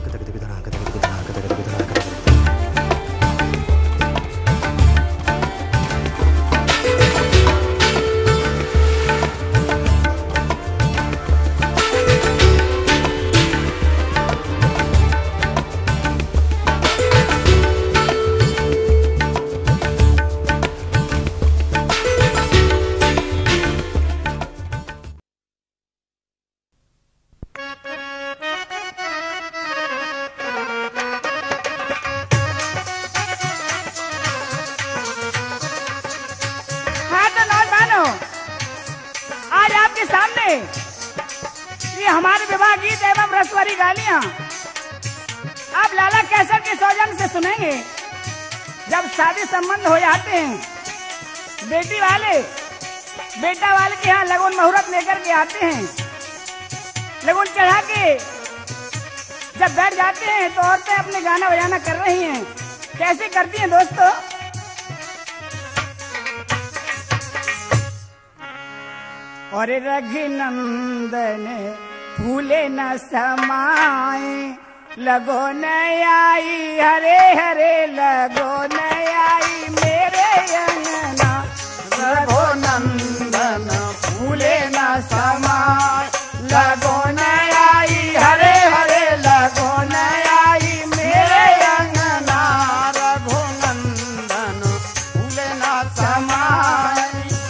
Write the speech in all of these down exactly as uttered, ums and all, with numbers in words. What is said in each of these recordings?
ये हमारे विवाह गीत एवं रसवरी गालियां आप लाला कैसर के सौजन्य से सुनेंगे। जब शादी संबंध हो जाते हैं, बेटी वाले बेटा वाले के यहाँ लगन मुहूर्त लेकर के आते हैं, लगन चढ़ा के जब बैठ जाते हैं तो औरतें अपने गाना बजाना कर रही हैं। कैसे करती हैं दोस्तों? और रघुनंदन फूले न समाए, लगो न आई हरे हरे लगो न आई मेरे अंगना। रघुनंदन फूले न समाए, लगो न आई हरे हरे लगो न आई मेरे अंगना। रघुनंदन फूले न समाए।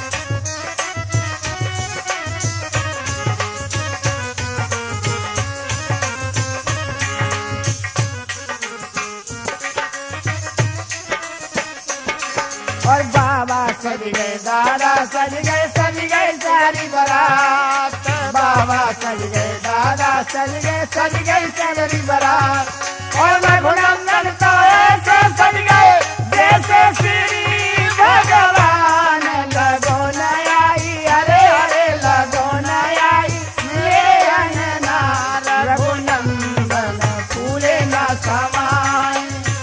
और बाबा सज गए दादा सज गए सज गए सारी बारात। बाबा सज गए दादा सज गए सज गए सारी बारात। और रघुनंदन तो ऐसे सज गए जैसे श्री भगवान। लगो न आई हरे हरे लगो न आई मेरे अंगना। रघुनंदन फूले न समाए।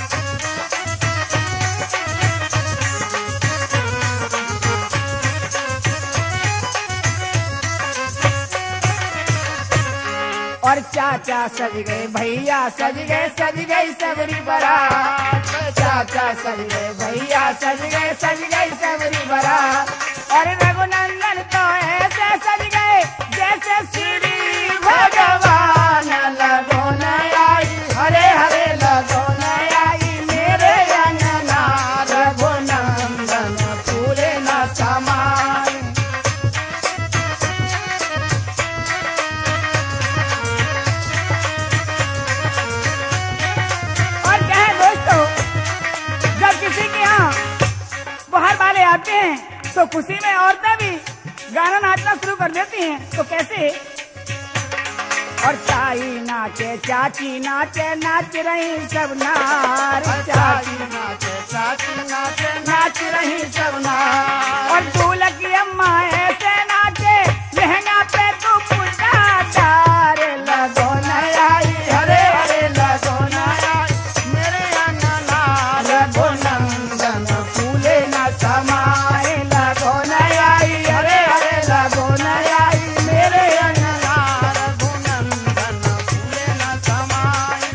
और चाचा सज गए भैया सज गए सज गई सबरी बारात। चाचा सज गए भैया सज गए सज गए सबरी बारात। और रघुनंदन तो ऐसे सज गए जैसे श्री भगवान। लगो न आई हरे हरे लगो न आई मेरे अंगना। रघुनंदन फूले न समाए। बाहर वाले आते हैं तो खुशी में औरतें भी गाना नाचना शुरू कर देती हैं। तो कैसे? और ताई नाचे चाची नाचे नाच रही सब नार। चाची नाचे चाची नाचे नाच रही सब नार। और ढोलक की अम्मा ऐसे नाचे लहंगा पे तू पुटा चार। लगो न आई हरे हरे लगो न आई मेरे अंगना। रघुनंदन फूले न समाए। लगो न आई हरे हरे लगो न आई मेरे अंगना। रघुनंदन फूले न समाए।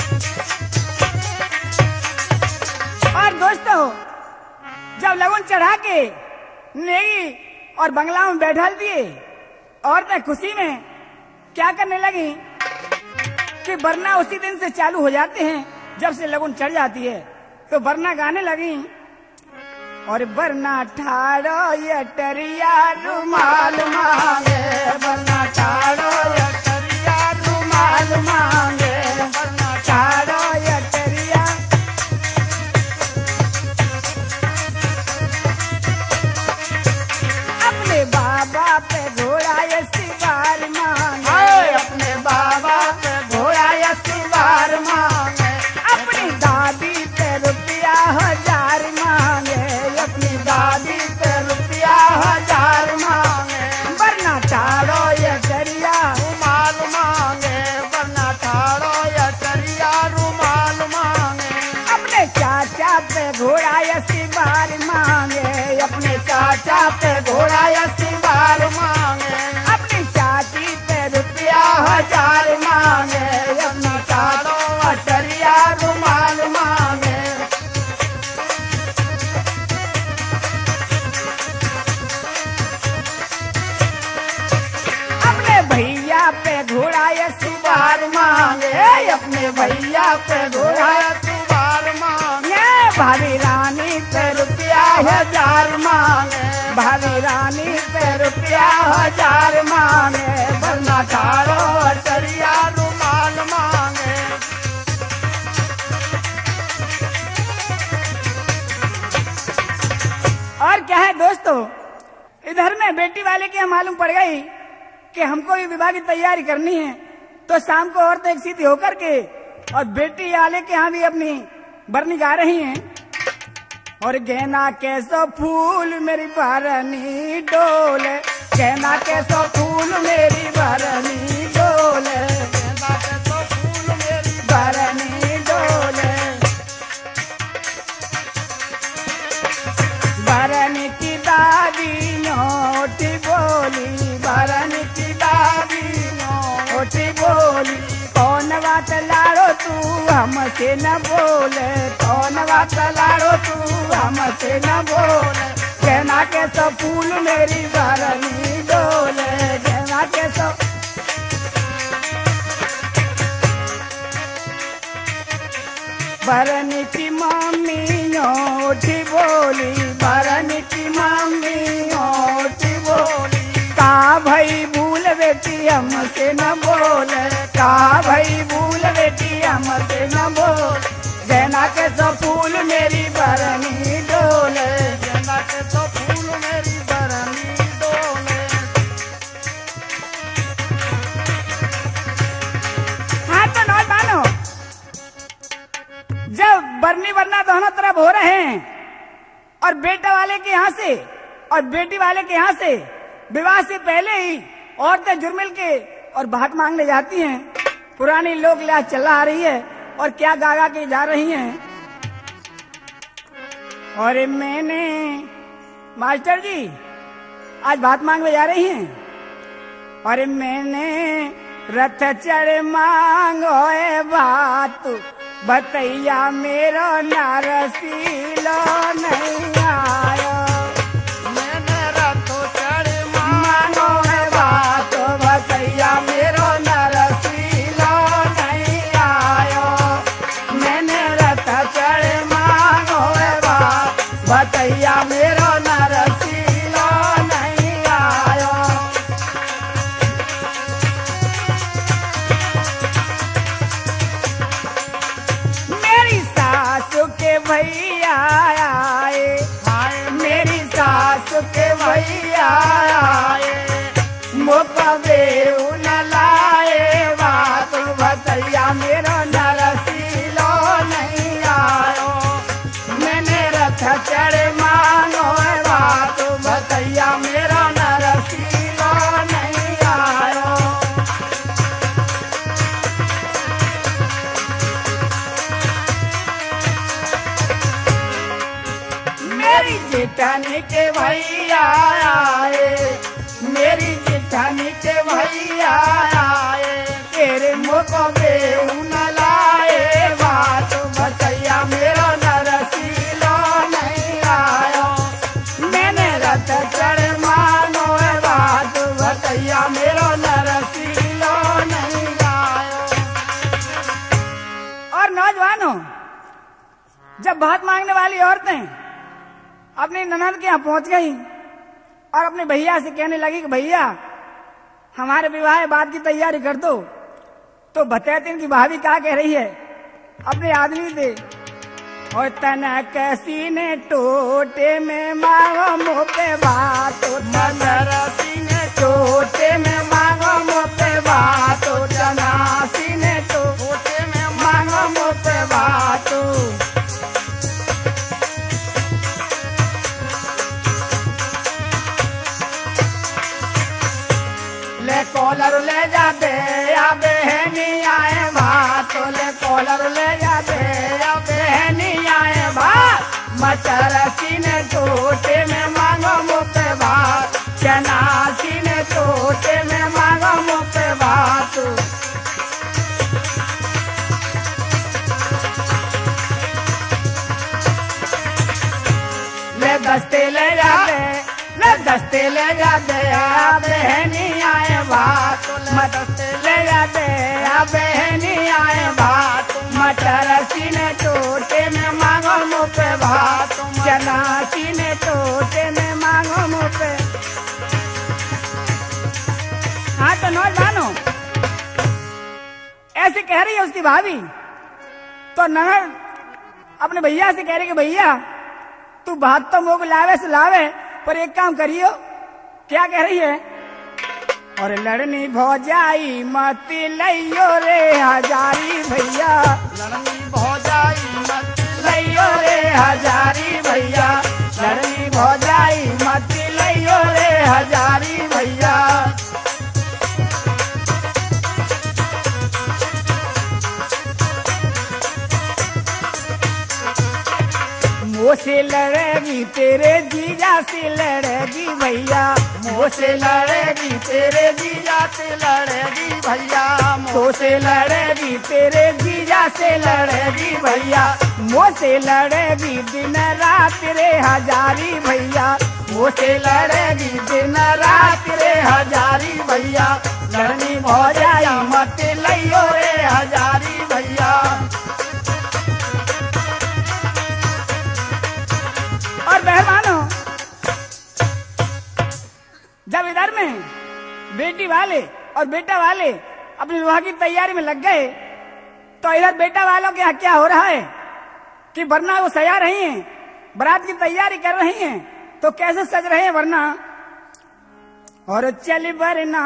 और दोस्तों जब लगन चढ़ा के नेगी और बंगला में बैठल दिए, औरतें खुशी में क्या करने लगी कि वरना उसी दिन से चालू हो जाते हैं। जब से लगन चढ़ जाती है तो वरना गाने लगी। और वरना ठाड़ो यटरिया रुमाल मांगे। वरना ठाड़ो यटरिया रुमाल मांगे। वरना ठाड़ो यटरिया अपने बाबा पे घोड़ा ये सिवार मांगे। अपने बाबा पे घोड़ा या सिवार मांगे। अपनी दादी पे रुपया हजार मांगे। अपनी दादी पे रुपया हजार मांगे। वरना ठाड़ो यटरिया रुमाल अपने भैया पे घोड़ा तू बार मांगे, भाभी रानी पे रुपया हजार मांगे, भाभी रानी पे रुपया हजार मांगे, वरना ठाड़ो अटरिया रुमाल मांगे। और क्या है दोस्तों, इधर में बेटी वाले की मालूम पड़ गई कि हमको भी विवाह की तैयारी करनी है, तो शाम को औरतें एक सीधी होकर के और बेटी वाले के यहाँ भी अपनी बरनी गा रही हैं। और गहना कैसो फूल मेरी बरनी डोले, गहना कैसो फूल मेरी बरनी डोले, गेंदा के तो फूल मेरी बरनी डोले। बरनी की दादी नोटी बोली, बरनी की दादी नोटी बोली, कौन बात लाड़ो तू हमसे न बोले, कौन बात लाड़ो तू हमसे न बोले, गहना के सो फूल मेरी बरनी डोले, गहना के सो। बरनी की मम्मी नोटी बोली, बरनी की मम्मी नोटी बोली, का भाई भूल बेटी हमसे न बोले, का भाई भूल बेटी हमसे न बोले, गहना के सो फूल मेरी बरनी डोले, गेंदा के तो फूल मेरी बरनी डोले। हाँ तो नौजवानों, जब बरनी बरना दोनों तरफ हो रहे हैं और बेटा वाले के यहाँ से और बेटी वाले के यहाँ से विवाह से पहले ही औरतें जुर्मिल के और भात मांगने जाती हैं, पुरानी लोक लाज चला आ रही है और क्या गागा के जा रही हैं। और मैंने मास्टर जी आज भात मांगने जा रही हैं, और मैंने रथ चढ़ मांगो बात बतैया मेरो नारसीलो नहीं आयो, मैंने रथो चढ़ मांगो बात बतैया मेरो नारसीलो नहीं आयो, मैंने रथ चढ़ मांगो बात बतैया मेरो नारसीलो नहीं आयो। मेरी सासू के भैया आए, आए, मेरी सासू के भैया आए, मुकबे न लाए बात बतैया मेरो नरसीलो नहीं आयो, मैंने रथ चढ़ मांगो बात बतैया मेरो नरसीलो नहीं आयो। मेरी जेठानी के भैया आए, मेरी जेठानी के भैया आए, तेरे मुकबे न लाए बात बतैया मेरो नरसीलो नहीं आयो, मैंने रथ चढ़ मानो बात बतैया मेरो नरसीलो नहीं आयो। और नौजवानों, जब भात मांगने वाली औरतें अपनी ननद के यहाँ पहुंच गई और अपने भैया से कहने लगी कि भैया हमारे विवाह बाद की तैयारी कर दो, तो बताते की भाभी क्या कह रही है अपने आदमी से, और तना कैसी ने टोटे में मांगो मुँह पे बात, मदरसी ने टोटे में मांगो मुँह पे बात, जनासी ने टोटे में मांगो मुँह पे बात। ले कॉलर ले जाते या बहनी आए भात, ले कॉलर ले जाते या बहनी आए भात, मचरसी ने टोटे में मांगो मुँह पे बात, चनासी ने टोटे में मांगो मुँह पे बात। ले दस्ते ले जाते, ले दस्ते ले जाते आ बहनी आए बात, मदस्ते ले जाते आ बहनी आए बात। कह रही है उसकी भाभी, तो ननद अपने भैया से कह रही कि भैया तू बात तो मोग लावे से लावे, पर एक काम करियो। क्या कह रही है? और लड़नी भौजाई मती लइयो रे हजारी भैया, लड़नी भौजाई मती लइयो रे हजारी भैया, लड़नी भौजाई मती लइयो रे हजारी भैया। मुँह से लड़ेगी तेरे जीजा से लड़ेगी भैया, मुँह से लड़ेगी तेरे जीजा से लड़ेगी भैया, मुँह से लड़ेगी तेरे जीजा से लड़ेगी भैया, मुँह से लड़ेगी दिन रात रे हजारी भैया, मुँह से लड़ेगी दिन रात रे हजारी भैया, लड़नी भौजाई मत लइयो रे हजारी भैया। और मेहमानों, जब इधर में बेटी वाले और बेटा वाले अपनी विवाह की तैयारी में लग गए, तो इधर बेटा वालों के यहाँ क्या हो रहा है कि वरना वो सजा रही हैं, बारात की तैयारी कर रही हैं, तो कैसे सज रहे हैं वरना। और चल वरना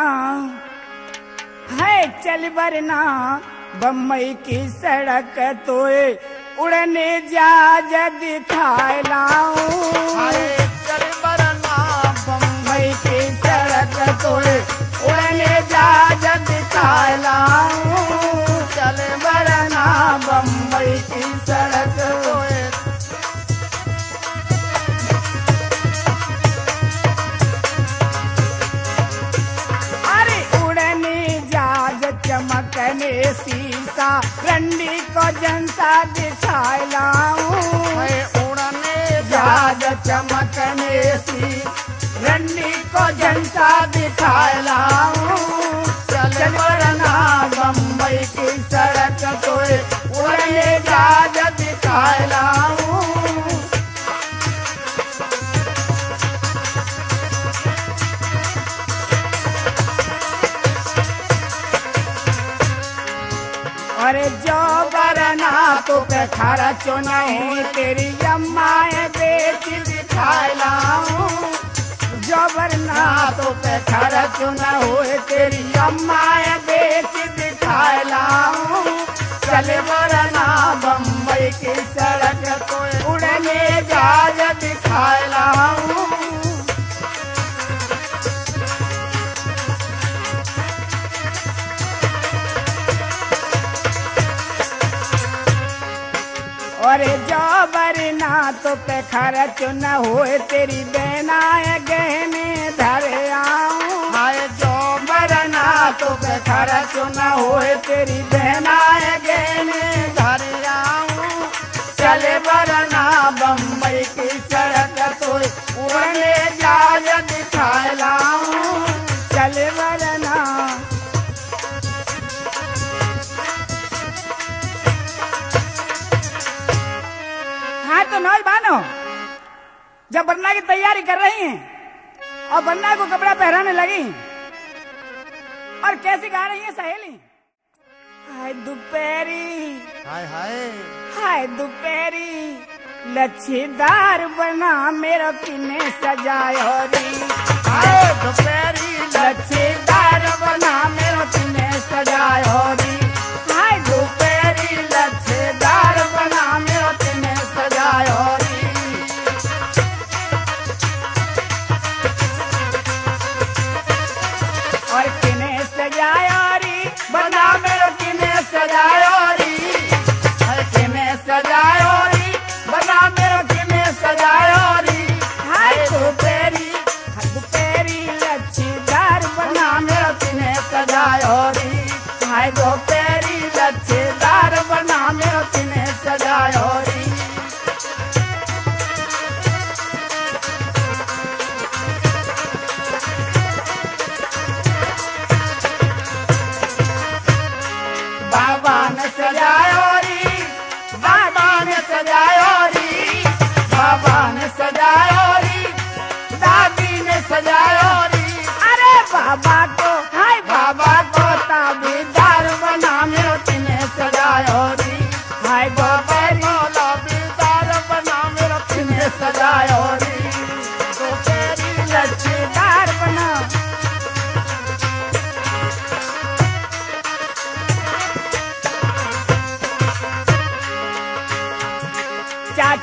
है चल वरना बम्बई की सड़क तो उड़ने जहाज दिखाए लाऊं, चल वरना बम्बई की सड़क तो उड़ने जहाज दिखाए लाऊं, चल वरना बम्बई की सड़क तो। अरे उड़ने जहाज चमकने शीशा रंडी को जनता दिखाए लाऊं, उड़ने जहाज चमकने सी रंडी को जनता दिखाए लाऊं, चल वरना बम्बई की सड़क तो उड़ने जहाज दिखाए लाऊं। अरे जो बरना तो पे खर्च नहीं तेरी अम्माए बेटी दिखाए लाऊं, जो बरना तो पे खर्च न होए तेरी अम्माए बेटी दिखाए लाऊं, चल वरना बम्बई की सड़क तो उड़ने जहाज दिखाए लाऊं। अरे जो बरना तो पे खर्च न होए तेरी बेनाए गहने धरे आऊं, हाय जो बरना तो पे खर्च न होए तेरी बेनाए गहने धरे आऊं, चले वरना बम्बई की सड़क तो उड़ने जहाज दिखाए लाऊं, चले वरना। हाँ तो नौजवानों, जब वरना की तैयारी कर रही हैं और वरना को कपड़ा पहनाने लगी, और कैसी गा रही है सहेली? हाय दोपहरी हाय हाय हाय दोपहरी लच्छीदार बना मेरो किने सजायो री, हाय दोपहरी लच्छीदार बना मेरो किने सजायो री, हाय दोपहरी लच्छीदार बना मेरो किने सजायो री। और किने सजायो री बना मेरो किने सजायो री, किने सजायो री बना मेरो किने सजायो री, हाय दोपहरी दोपहरी लच्छीदार बना मेरो किने सजायो री, हाय दोपहरी लच्छीदार बना मेरो किने सजायो री। बाबा ने सजायो री बाबा ने सजायो री, बाबा ने सजायो री दादी ने सजायो री, अरे बाबा को हाय बाबा को ताबीदार बना मेरो किने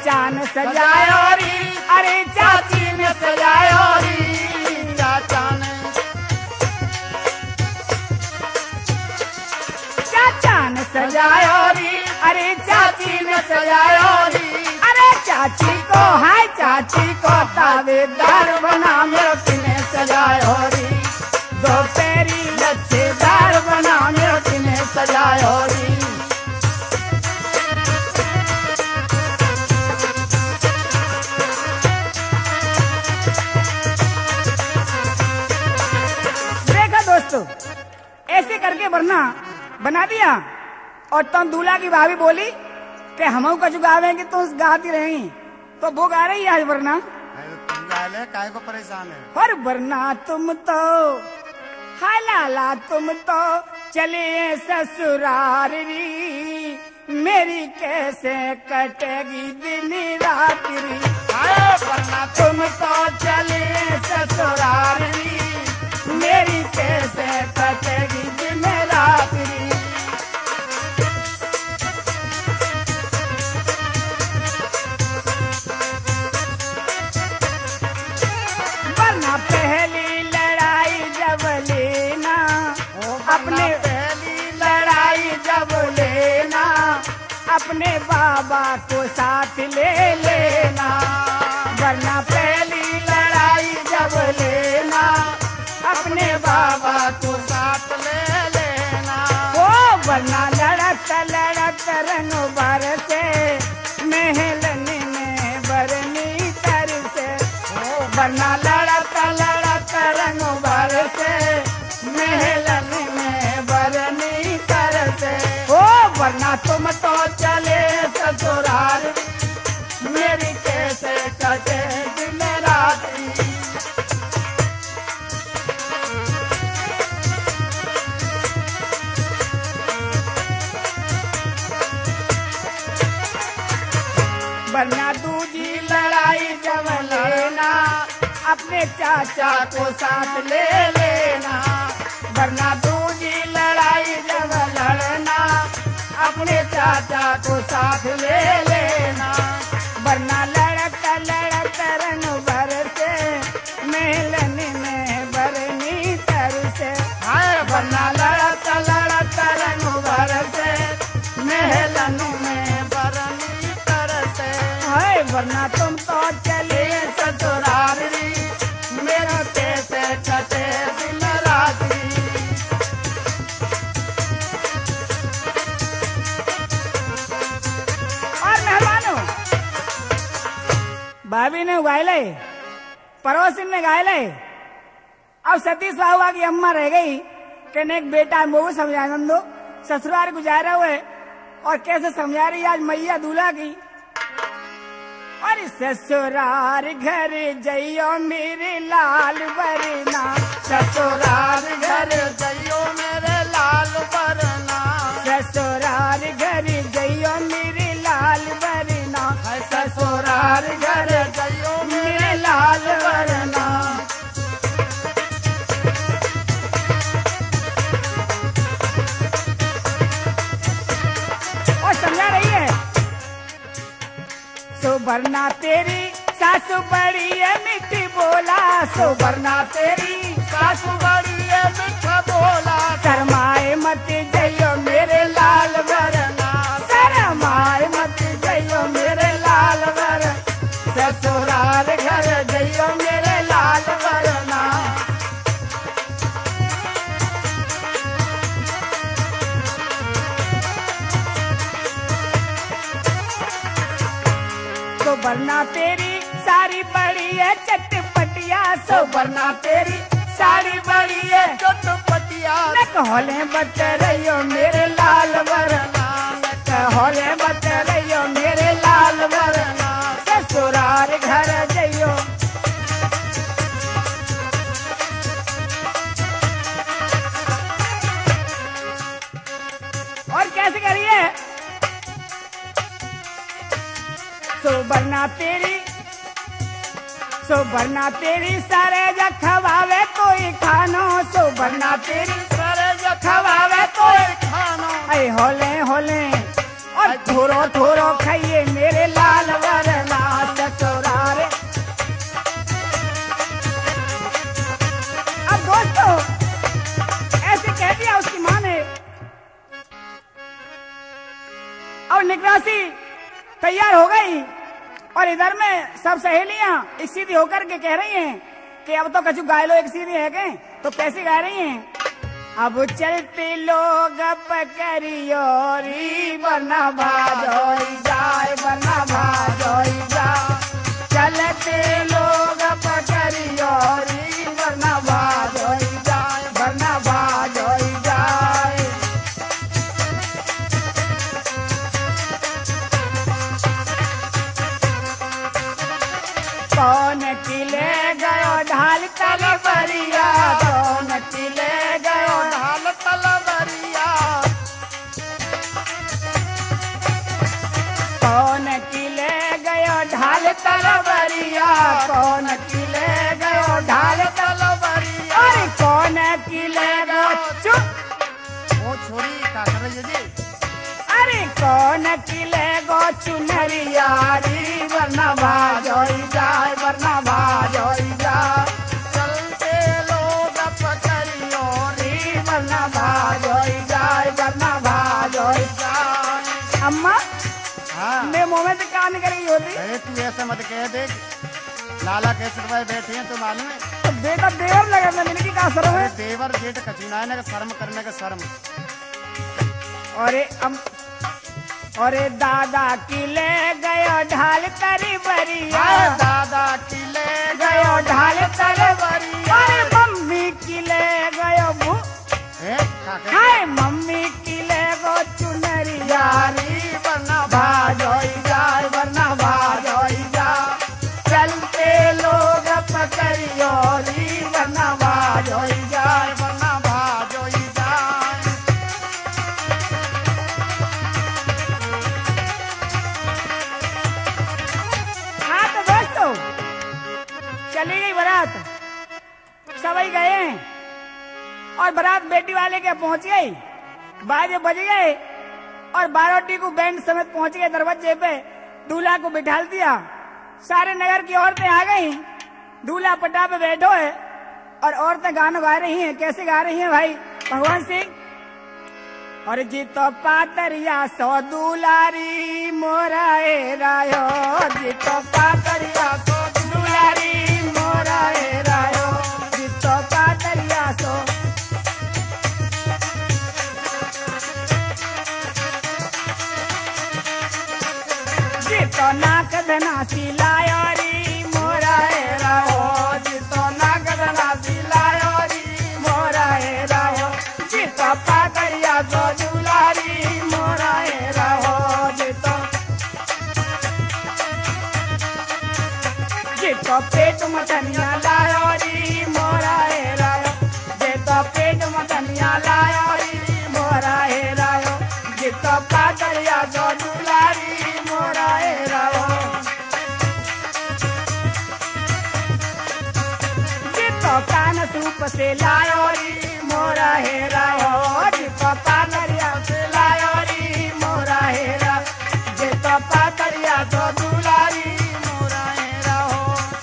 चाचा ने सजायो री, अरे चाची ने सजायो री, चाचा ने चाचा ने सजायो री, अरे चाची ने सजायो री, अरे चाची को हाय चाची को तावेदार बना मेरो किने सजायो री, दो पैरी लच्छेदार बना मेरो किने सजायो री। देखा दोस्तों, ऐसे करके वरना बना दिया और तुम दूल्हा की भाभी बोली कि हम कछु गावेंगे तो गाती रहेंगी, तो वो गा रही है आज वरना। तुम गाले काहे को परेशान है? और वरना तुम तो हाय लाला तुम तो चले ससुराल री, मेरी कैसे कटेगी दिन रात री, वरना तुम तो चले ससुराल री, मेरी कैसे कटेगी दिन रात री। वरना पहली लड़ाई जब लेना, अपने पहली लड़ाई जब लेना, अपने बाबा को साथ ले लेना, वरना पहली लड़ाई जब लेना, अपने बाबा को साथ ले लेना, ओ वरना लड़त लड़त रंग बरसे, महलन में बरनी तरसे, ओ वरना लड़त लड़त रंग बरसे, महलन में बरनी तरसे, ओ वरना तुम तो चले ससुराल, मेरी कैसे कटे दिन रात। वरना दूजी लड़ाई जब लेना, अपने चाचा को साथ ले लेना, वरना दूजी लड़ाई जब लड़ना, अपने चाचा को साथ ले लेना, वरना लड़त लड़त रंग बरसे, मेलन में बरनी तरसे, वरना लड़त लड़त रंग बरसे, मेलन में बरनी तरसे, हाय वरना तुम तो चले ससुराल री, मेरा कैसे कटे दिन रात्रि। और मेहरबानों, भाभी ने गायले, पड़ोसी ने गायले, अब सतीश बाबा की अम्मा रह गई कि ने एक बेटा वो समझा दो, ससुराल गुजारा हुए और कैसे समझा रही आज मैया दूल्हा की। और ससुराल घर जइयो मेरे लाल बरना, ससुराल घर जइयो मेरे लाल बरना, ससुराल घर जइयो मेरे लाल बरना, ससुराल घर जइयो मेरे लाल बरना। और समझा रही है, सुबरना तेरी सासु बड़ी है मिठी बोला, सुबरना तेरी सासु बड़ी है मीठा बोला, शरमाए मत जइयो मेरे लाल बरना, शरमाए मत जइयो मेरे लाल बरना, ससुराल घर जइयो मेरे लाल बरना। सुबरना तेरी साड़ी बड़ी है चटपटिया, सुबरना तेरी साड़ी बड़ी है चटपटिया, कहले बच रहियो मेरे लाल बरना, कहले बच रहियो मेरे लाल बरना, ससुराल घर जइयो। और कैसे करिए, सुबरना तेरी सुबरना तेरी सारे जखवावे कोई खानो, सुबरना तेरी सारे जखवावे कोई खानो, ऐ होले होले और थोरो थोरो खाइए मेरे लाल वर और निकरासी तैयार हो गई और इधर में सब सहेलियां एक सीधी होकर के कह रही हैं कि अब तो कछु गाय लो एक सीधी है के, तो कैसे गा रही हैं? अब चलते लोग पकड़ियो री वरना भाजोई जाए, वरना भाजोई जा। चलते लोग पकड़ियो री वरना भाजोई जाए, वरना भाजोई जाए। कौन किले गयो ढाल तलवरिया, कौन किले गयो ढाल तलवरिया, कौन किले गयो ढाल तलवरिया, कौन किले गयो ढाल तलवरिया। अरे कौन किले गयो चुप, वो छोरी का कर रही है जी? अरे कौन किले गो चुनरिया री वरना भाजोई जाए, वरना भाजोई जा। चलते लोग पकड़ियो री वरना भाजोई जाए, वरना भाजोई जाए। अम्मा हाँ मैं मुंह में तो क्या निकल गई होती? अरे तू ऐसे मत कह दे, लाला कैसे रुपए बैठे हैं तो मालूम है? तो बेटा देवर लगा था मिलकी का शर्म है। देवर जेठ कचुना है ना, शर्म करने का शर्म। अरे अम अरे दादा किले गयो ढाल तरी बरिया, दादा किले गयो ढाल तरी बरिया। अरे मम्मी किले गयो भू, हाय मम्मी किले गो चुनरिया री वरना भाजोई जाए, वरना भाजोई जा। चलते लोग पकड़ियो री वरना भाजोई जाए, वरना भाजोई जाए। हाँ तो दोस्तों चली गई बारात, सभी गए हैं और बारात बेटी वाले के पहुंच गई, बाजे बज गए और बारोटी को बैंड समेत पहुंच गए दरवाजे पे, दूल्हा को बिठा दिया। सारे नगर की औरतें आ गई, दूल्हा पटा पे बैठो है और औरतें गाना गा रही हैं। कैसे गा रही हैं भाई? भगवान सिंह और जीतो पातरिया सो दुलारी मोराए रायो, जीतो पातरिया सो दुलारी मोराए रायो, जीतो पातरिया सो। जीतो नाक धनासी लायो री मोराए रायो, जीतो नाक धनासी लायो री मोराए रायो, जीतो पातरिया सो दुलारी मोराए रायो, जीतो जीतो पेट मटनिया लायो री मोराए रायो, जीतो पेट मटनिया लायो री मोराए रायो, जीतो पातरिया सो दुलारी मोराए रायो, जीतो कान सूप से लायो री मोराए रायो, जीतो पातरिया से लायो री मोराए रायो, जीतो पातरिया सो दुलारी मोराए रायो।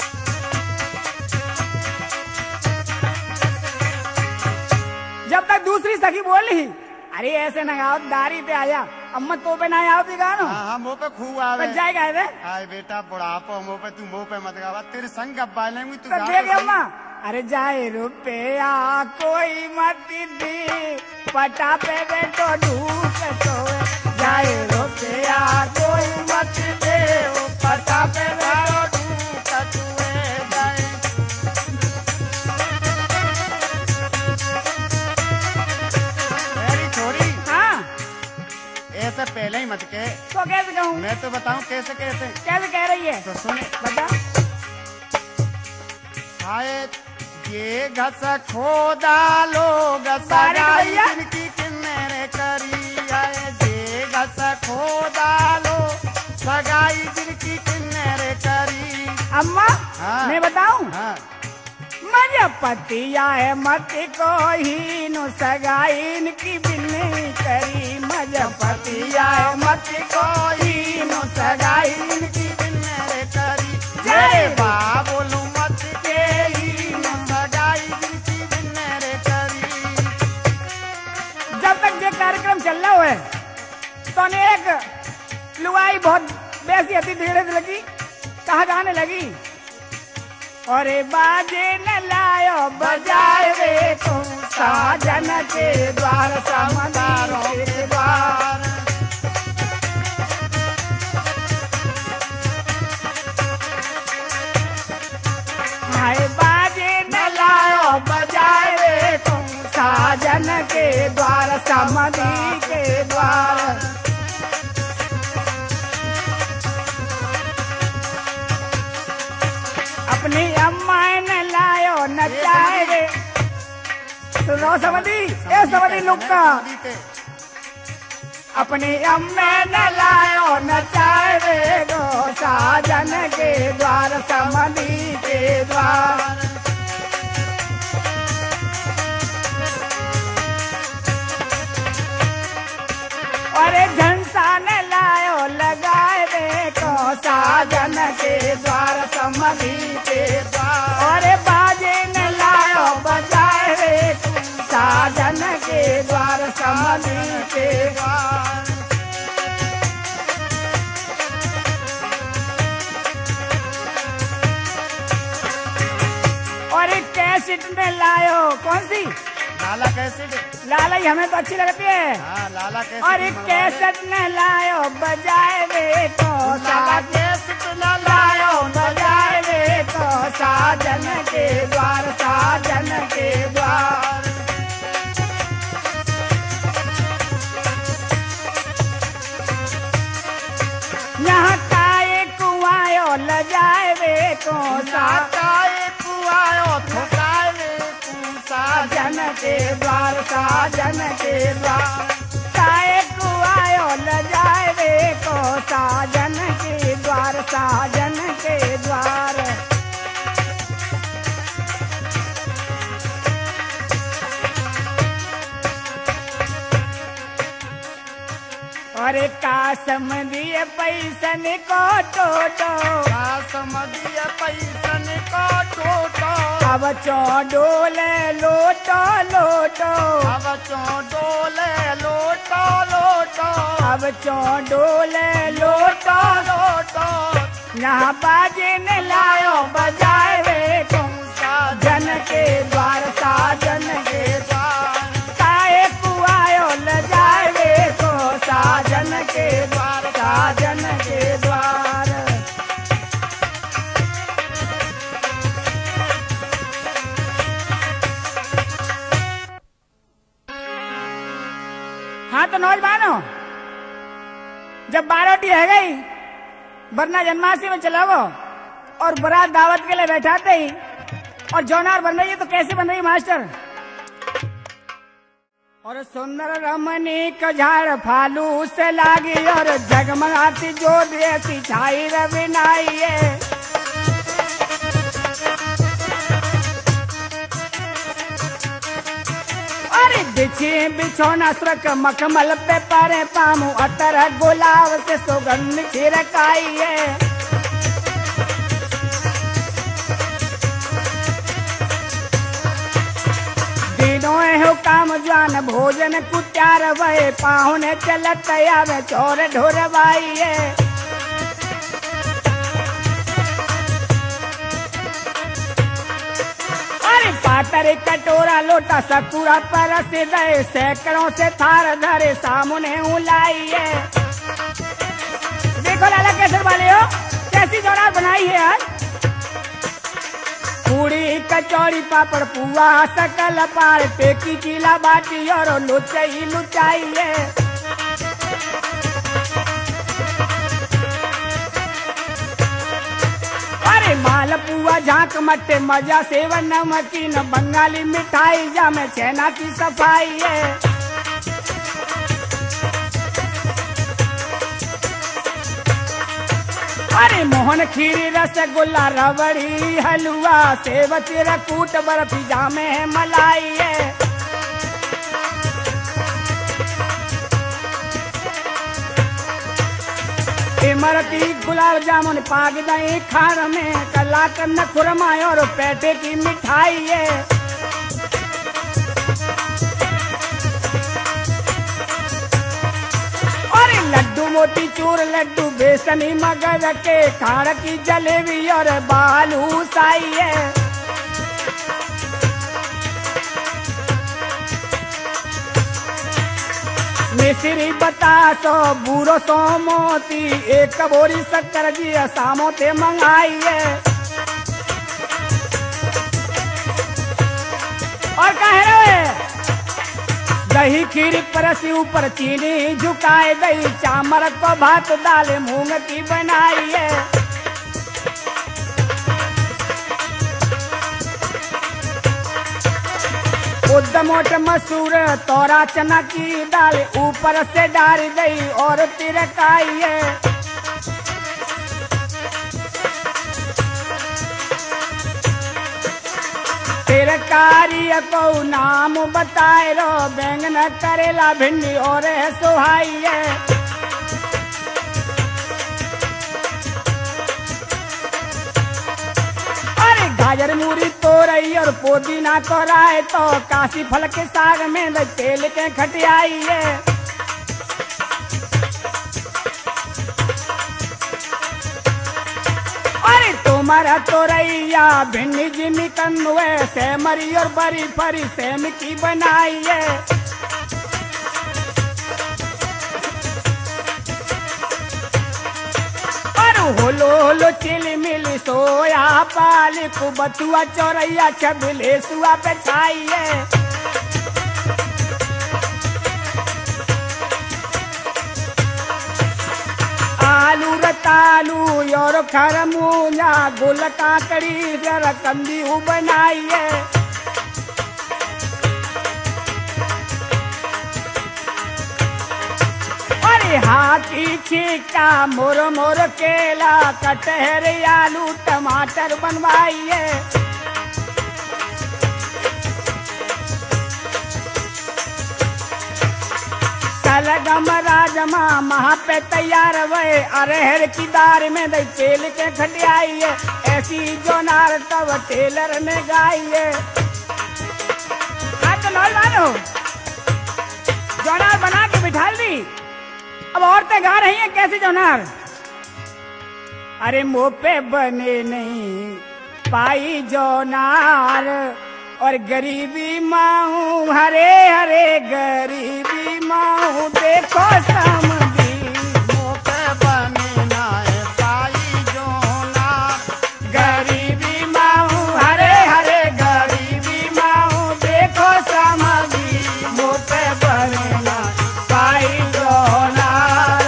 जब तक दूसरी सखी बोली अरे ऐसे न गाओ, दारी पे आया अम्मा तो पे ना आओ ती गानो। हाँ हाँ मुँह पे खूब आवे। बच जाएगा है आए बेटा बुढ़ापो मुँह पे, तू मुँह पे मत गावा, तेरे संग गब्बा लेंगी तू। तो देख अम्मा, अरे जाए रुपया कोई मत दी, पटा पे बैठो ढूक तो जाए रुपया कोई मत दे, पटा पे बैठो ढूक तुए जाए। मेरी छोरी हाँ ऐसे पहले ही मत कह। तो कैसे कहूँ? मैं तो बताऊं कैसे कैसे। कैसे कह रही है? तो सुने बता। आए ये घस खोदा लोग बारिक सगाई भैया। जिनकी किन्नरे करी, आए ये घस खोदा लो सगाई जिनकी किन्नरे करी। अम्मा हाँ। मैं बताऊं? हाँ मजा पतिया है मत को ही नु सगाई इनकी बिन्नी करी, मजा पतिया है मत को ही नु सगाई इनकी किन्नरे करी। जय बा बोलू मत के ही न सगाई जिनकी किन्नरे करी। जब तक ये कार्यक्रम चल रहा है तो अनेक लुगाई बहुत बेसी अति धीरे लगी, कहा गाने लगी, अरे बाजे न लायो बजाए रे तुम साजन के द्वार समदारों के द्वार। हाय बाजे न लायो बजाए रे तुम साजन के द्वार समदी के द्वार। अपनी अम्मा ने लायो नचाए रे, सुनो समझी ए समझी लुक्का, अपनी अम्मा ने लायो नचाए रे गो साजन के द्वार समधी के द्वार। अरे झंसा ने लायो लगाए रे को साजन के द्वार समधी के द्वार। अरे बाजे ने लायो बजाए रे साजन के द्वार समधी के द्वार। और कैसेट ने लायो, कौन सी? लाला कैसेट। लाला ही हमें तो अच्छी लगती है। हाँ, लाला कैसेट। और कैसेट न लायो बजाए रे को लाला कैसेट न लायो बजाए रे को साजन के द्वार साजन के द्वार। यहाँ काए कुआयो लजाए रे को काए कुआयो थोकाए रे साजन के द्वार साजन के द्वार। काए कुआयो लजाए रे को साजन के द्वार साजन के द्वार। अरे कासम दिए पैसन को टोटो, कासम दिए पैसन को टोटो। अब चौडोले लोटो लोटो, अब चौडोले लोटो लोटो। अब चौडोले लोटो लोटो। यहाँ बाजे ने लायो बजाए रे तुम साजन के द्वार साजन के द्वार। काए कुआयो लजाए रे को साजन के द्वार साजन के द्वार। हाँ तो नौजवानों, जब बारोटी है गई, वरना जन्माष्टमी में चला वो और बारात दावत के लिए बैठाते ही और जौनार बन रही है, तो कैसे बन रही है मास्टर? और सुंदर रमणी का झाड़ फालू से लागी और जगमगाती जोत ऐसी छाई रविनाई है। अरे बिछे बिछौना सुरख मखमल पे परे पामू अतर गुलाब से सुगंध छिड़काई है। दिनों हो काम जान भोजन कुत्यार वह पाहुने चलत आवे चोर ढोरवाई है। अरे पातर कटोरा लोटा सकुरा पर से दे सैकड़ों से थार धरे सामने उलाई है। देखो लाला कैसे वाले हो, कैसी जोड़ा बनाई है यार। पूड़ी कचौड़ी पापड़ पुआ सकल पार टेकी चीला बाटी और लुचाई लुचाई है। अरे मालपुआ झांक मट्टे मजा सेवन नमकीन बंगाली मिठाई जा में छेना की सफाई है। अरे मोहन खीरी रसगुल्ला रबड़ी हलवा सेव चिरकूट बर्फी जामे है मलाई है। इमरती गुलाब जामुन पाग दही खार में कला कन्न खुरमा और पेटे की मिठाई है। अरे लड्डू मोती चूर लड्डू बेसनी मगज के खाड़ की जलेबी और बालू साई है। मिश्री बतासो बूरो सो मोती एक बोरी शक्कर जी सामो ते मंगाई है। और कह रहे दही खीर परसी ऊपर चीनी झुकाए दही चामर को भात दाल मूंग की बनाई है। उद्द मोट मसूर तोरा चना की दाल ऊपर से डाल दही और तिरकाई है। तिरकारी को नाम बताए रो बैंगन करेला भिंडी और सुहाई है। अरे गाजर मूरी तोरई और पुदीना को राय तो काशी फल के साग में तेल के खटियाई है। अरे तुम्हारा तोरैया भिंडी जिमी कन्नुए सेमरी और बड़ी फरी सेम की बनाई है। और होलो होलो चिली मिली सोया पाली कुबतुआ चौरैया छबिले सुआ पे छाई है। आलू रतालू और खरमूजा गुल काकड़ी जरा कंदी बनाई है। अरे हाथी छीका मोर मोर केला कटहर आलू टमाटर बनवाई है। सलगम राजमा महा पे तैयार वे अरहर की दार में दही तेल के खटियाई है। ऐसी जो नार तब टेलर ने गाई है। हाँ तो नौजवानों जोनार बना के बिठा दी। अब औरतें गा रही हैं कैसे जोनार। अरे मुँह पे बने नहीं पाई जोनार और गरीबी माहू हरे हरे गरीबी माहू देखो समझी मुँह पे बने ना पाई जोनार गरीबी माहू हरे हरे गरीबी माहू देखो समझी मुँह पे बने ना पाई जोनार।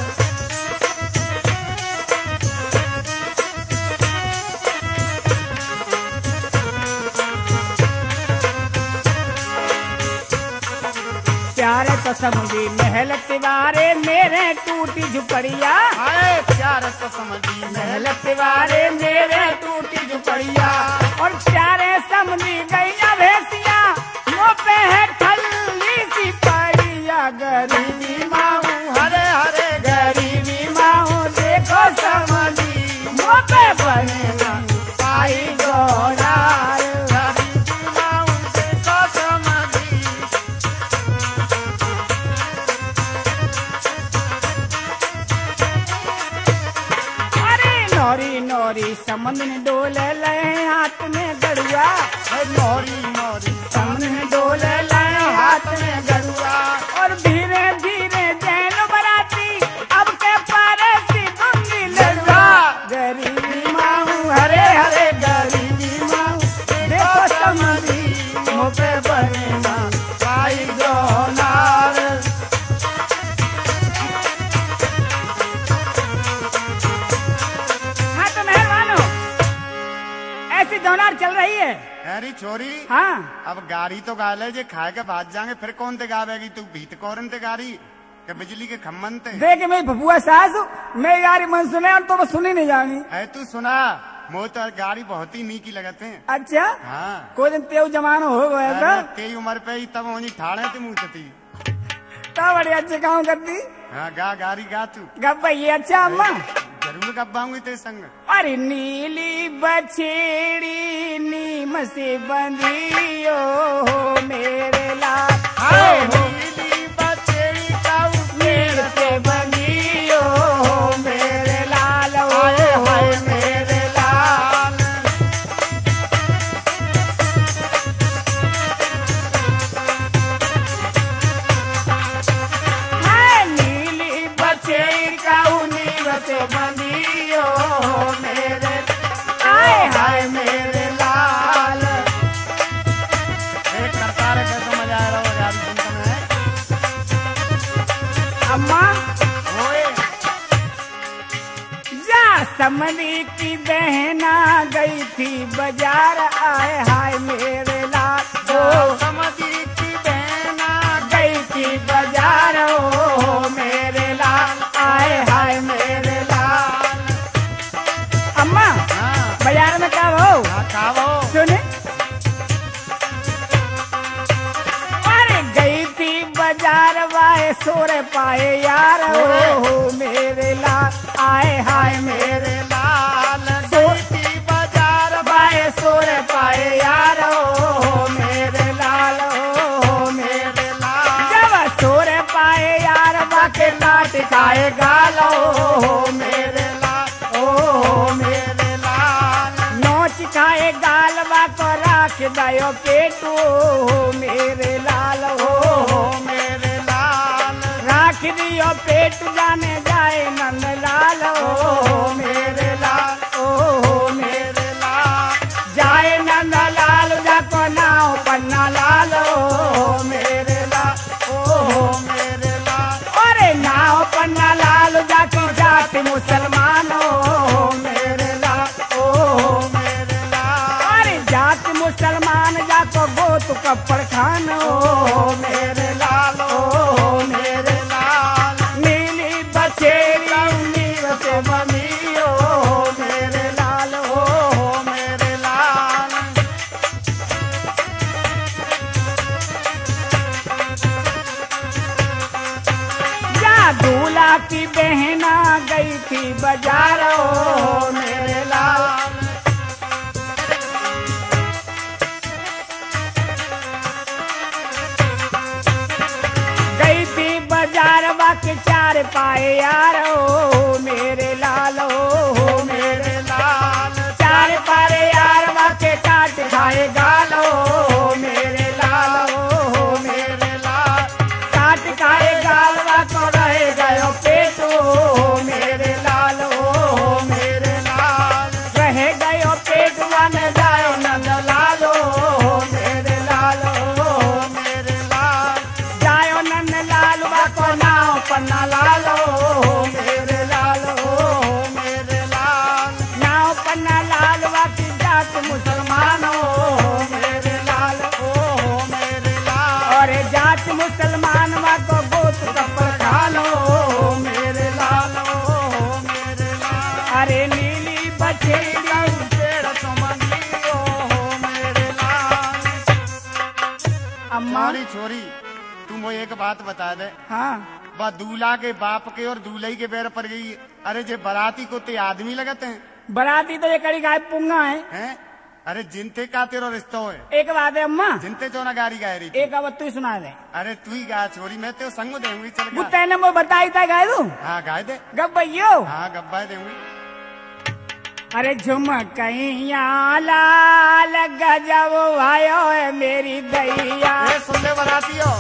प्यारे तो समझी महल तिवारे मेरे टूटी झुपड़िया। आए प्यार तो समझी महल तिवारे मेरे टूटी झुपड़िया। और प्यारे समझी गैया भैंसिया मुँह पे है ठल्ली सी पड़िया गरीबी माहू हरे हरे गरीबी माहू देखो समझी मुँह पे बने ना पाई जोनार। गरीबी माहू देखो समझी। अरे नौरी नौरी समंदन डोल ले हाथ में गड़ुआ। नौरी नौरी समंदन डोल ले हाथ में गड़ुआ। और धीरे धीरे जैन बराती अब के पारे सी दुंदी लड़ुआ। गरीबी माहू हरे हरे गरीबी माहू देखो समझी मुँह पे बने ना पाई जोनार। हाँ तो मेहरबानो ऐसी जोनार चल रही है। अरे छोरी हाँ अब गाड़ी तो गा ले जे खाए के भाग जाएंगे फिर कौन ते गावेगी तू भीत कौरन ते गाड़ी के बिजली के खम्मन ते देख मेरी भपुआ सास मैं यारी मन सुने और तो बस सुनी नहीं जानी। है तू सुना मोह तो गाड़ी बहुत ही नीकी लगते हैं। अच्छा हाँ कोई दिन तेव जमानो हो गया था अरे तेरी उम्र पे ही तब वही ठाड़े थे मुँह थी। तो बड़े अच्छे काम करती। हाँ गा गाड़ी गा तू गप्पा ये अच्छा अम्मा जरूर गब्बाऊंगी तेरे संग। अरे नीली बछेड़ी नीम से बंधियो मेरे लाल नीली बछेड़ी का नीम से बंधी से बंदियो मेरे आए हाय मेरे लाल। एक करता रहे कैसे मजा आ रहा हो यार सुनते में। अम्मा ओए जा समरी की बहना गई थी बाजार आए हाय मेरे लाल। ओ समझी की बहना गई थी बाजार ओ मेरे लाल आए हाय मेरे लाल। अम्मा हाँ बाजार में क्या हो हाँ खाओ सुने अरे गई थी बाजार वाए सोरे पाए यार ओ मेरे लाल आए हाय मेरे मेरे लाल सोती बाजार वाए सोरे पाए यार ओ मेरे लाल ओ मेरे मेरे लाल जब सोरे पाए यार बाके काट खाए गालो मेरे लाल ओ मेरे लाल नोच खाए गाल बाको राख दयो पेटू मेरे लाल ओ हो मेरे लाल राख दियो पेट जाने जाए नंद लाल ओ मेरे लाल ओ मेरे लाल जाए नंद लाल जाको नाव पन्ना लाल ओ मेरे लाल ओ मेरे लाल अरे नाव पन्ना लाल जाकी जाति मुसलमान ओ मेरे लाल ओ मेरे लाल अरे जाति मुसलमान जाको गोत कपड़ खान ओ मेरे लाल ओ मेरे लाल नीली बछेरी नील से बनियो मेरे लाल ओ मेरे लाल जा दूल्हा की बहना गई थी बाजार ओ मेरे लाल गई थी बाजार बाके चार पाए यार ओ मेरे लाल ओ मेरे लाल चार पारे यार बाके काट खाए गालो मेरे लाल ओ मेरे लाल काट खाए गाल बाको रह गयो पेटो मेरे लाल ओ मेरे लाल रह गयो पेट वन जायो नंद लालो मेरे लाल ओ मेरे लाल जायो नंद लाल बाको नाव पन्ना लालो मेरे लाल ओ मेरे लाल नाव पन्ना लाल बाकी जात मुसलमानों मेरे लाल ओ मेरे लाल और जात मुसलमान को गोत कपड़ खालो मेरे लाल ओ मेरे लाल अरे नीली बछेड़ी पेड़ समझियो मेरे लाल अम्मा छोरी छोरी तुम वो एक बात बता दे हाँ बा दूल्हा के बाप के और दूल्हे के पैर पड़ गई। अरे जे बराती को ते आदमी लगते हैं बराती तो ये कड़ी गाय पुंगा है हैं? अरे जिनते का तेरो रिश्तो है एक बात है अम्मा जिनते जो ना गाड़ी गाय रही थी। एक अब तू ही सुना दे अरे तू ही गा छोरी मैं तो संग देंगी चल गा। बुत्ते ने वो बताई था गाय तू हाँ गाय दे गब भैयो हाँ गब्बा देंगी अरे झुमकैया लाल गजब आयो है मेरी दैया ये सुन ले बराती हो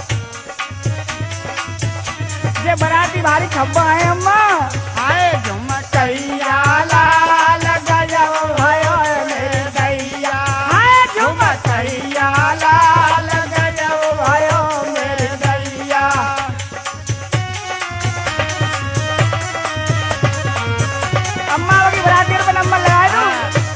ये बराती भारी खब्बा है अम्मा आए झुमकैया लाल गजब आयो है मेरी दैया हाय झुमकैया लाल गजब आयो मेरी दैया अम्मा की बराती पर नंबर लगाए दो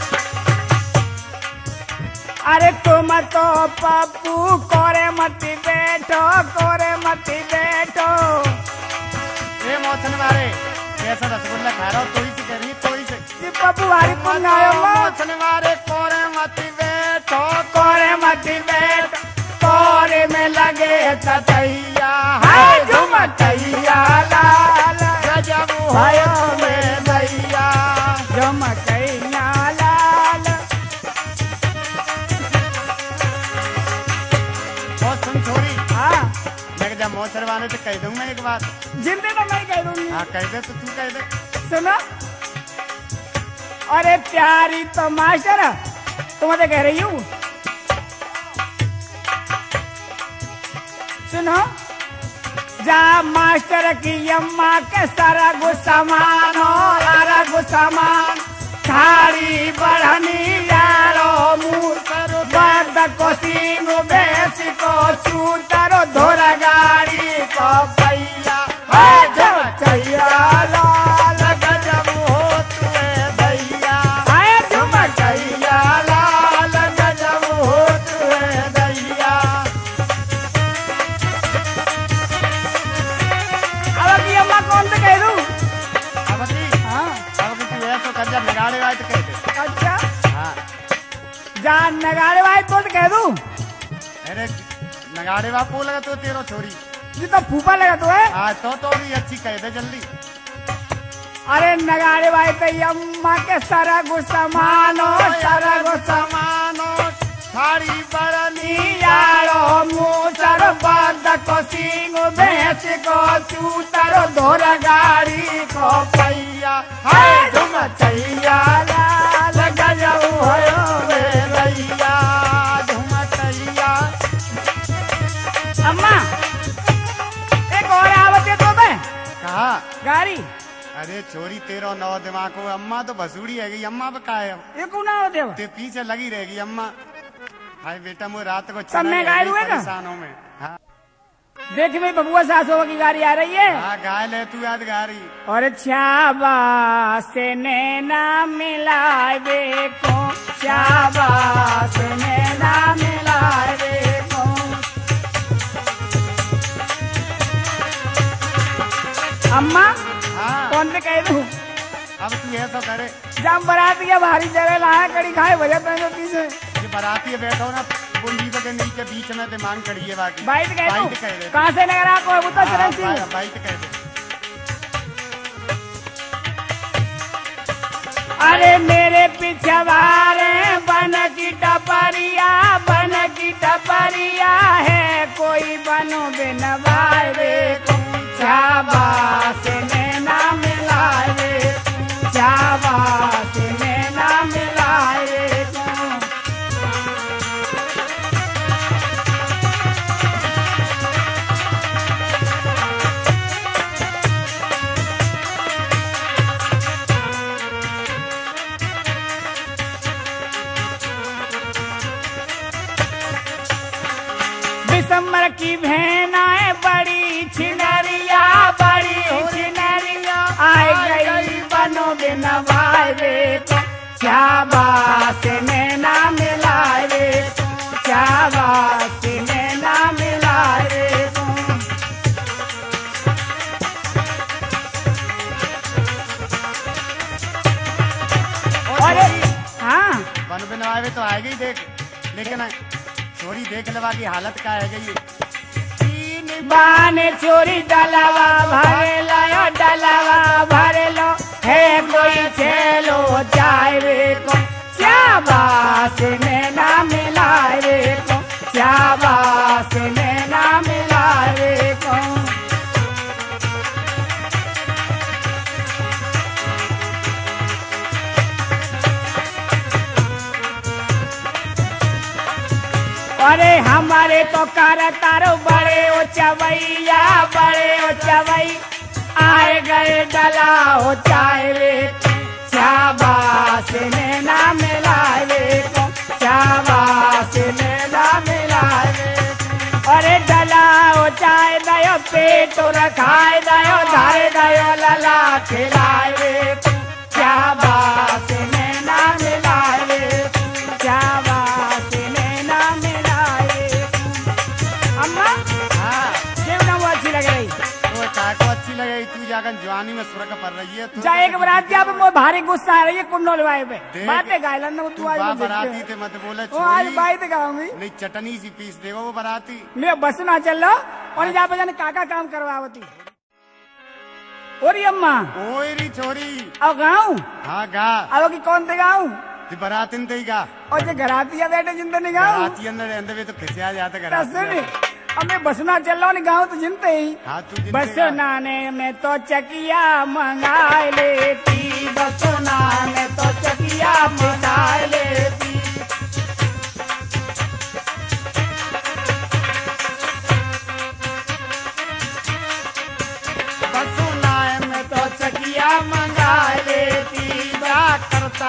अरे तुम तो पप्पू कोरे मती बैठो कोरे मती बैठो ये मौसम मारे कैसा रसगुल्ला खा रहा हो थोड़ी सी करी थोड़ी सी ये पप्पू भारी पुंगायो मां मौसम मारे कोरे मती बैठो कोरे मती बैठ कोरे में लगे ततैया हाय झुमकैया लाल गजब भयो में दैया झुमकैया लाल मौसम छोरी हाँ मैं जब मौसम वाले तो कह दूंगा एक बात। जिंदे तो मैं कह दूंगी हाँ कह दे तो तू कह दे सुनो अरे प्यारी तो मास्टर तुम्हें कह रही हूँ सुनो जा मास्टर की अम्मा के सारा गुस्सा मानो समान थारी बढ़नी यारो मूसर बद को सींग बेस को चूतरो धोरा गाड़ी को पैया झमचैया लाल गजब हो तुए दैया झमचैया लाल गजब हो तुए दैया। अब की अम्मा कौन से कह दूं? अब की हाँ अब की तू ऐसा कर जब नगाड़े वाले तो कह दे। अच्छा हाँ जान नगाड़े वाले तो कह दूं? अरे नगाड़े वा पो लगा तो तेरो छोरी ये तो फूफा लगा तो है। हाँ तो तो भी अच्छी कह दे जल्दी। अरे नगाड़े भाई तो अम्मा के सारा गुस्सा मानो सारा गुस्सा मानो थारी बड़नी यारो मूसर बद को सींग भैंस को चूतरो धोरा गाड़ी को पैया हाय झमचैया लाल गजब भयो रे रैया झमचैया। अम्मा एक और आवत है तो मैं कहा गाड़ी। अरे छोरी तेरो नौ दिमाग को अम्मा तो भसूड़ी है गई अम्मा पे का है ये कौन आवत है? ते पीछे लगी रहेगी अम्मा। हाय बेटा मुझे रात को सब में गाय हुए ना? परेशानों में। हाँ देख भाई बबुआ सासों की गाड़ी आ रही है। हाँ गाय ले तू याद गारी और छाबा से नैना मिलावे को छाबा से नैना मिलावे को। अम्मा हाँ कौन से कह दूं? अब तू ऐसा करे जब बारात या भारी जगह लाया कड़ी खाए वजह तो पीछे ये बाराती बैठो ना बुंदी के नीचे बीच में दिमाग कड़ी है बाकी बाइट कह दूं? बाइट कह दे कहाँ से नगर आपको वो तो चरण सिंह। हाँ, बाइट कह दे। अरे मेरे पिछवारे बन की टपरिया बन की टपरिया है कोई बनो बिन वारे को शाबाश नैना मिलाए शाबाश नैना मिलाए को। दिसंबर की भेनाएं बड़ी छिनरिया बड़ी छिनरिया आए गई बनो बिन वारे को शाबाश नैना मिलाए को शाबाश नैना मिलाए को। अरे हाँ बन बनवाए तो आएगी देख लेकिन छोरी देख लवा की हालत का है गई बाने चोरी डलावा भरे लो डलावा भरे लो है कोई चलो जाए को शाबाश नैना मिलाए को शाबाश नैना मिलाए को। अरे हमारे तो कर तारो बड़े ओ चवैया बड़े ओ चवई आए गए डला हो चाय रे शाबाश नैना मिलाए को शाबाश नैना मिलाए। अरे डला हो चाय दयो पेट रखाए दयो धारे दयो लला खिलाए रे शाबाश नैना मिलाए शाबाश नैना मिलाए। अम्मा हाँ ये ना वो अच्छी लग रही तो काको अच्छी लगे तू जाकर जवानी में सुरख पड़ रही है तू जा एक बराती आप मोर भारी गुस्सा आ रही है कुंडल वाई पे देख, बातें गायलन ने तू आज बा मुझे बराती देखते थे मत बोले हो। वो आज छोरी बाई गाऊंगी नहीं चटनी सी पीस देगा वो बराती मैं बस ना चल लो और जा पे जाने काका काम करवावती और अम्मा ओए री छोरी अब गाऊं हाँ गा अब की कौन ते गाऊं ती बरातिन ते गा और जो घरातिया बैठे जिनते नहीं गाऊं बराती अंदर अंदर भी तो खिसिया जाता कैसे नहीं घर अब मैं बसना चल रहा हूँ गाँव तो जिनते ही हाँ तू जिनते बसनाने में तो चकिया मंगा लेती बसनाने तो चकिया मंगा लेती। बसनाने में तो चकिया मंगा लेती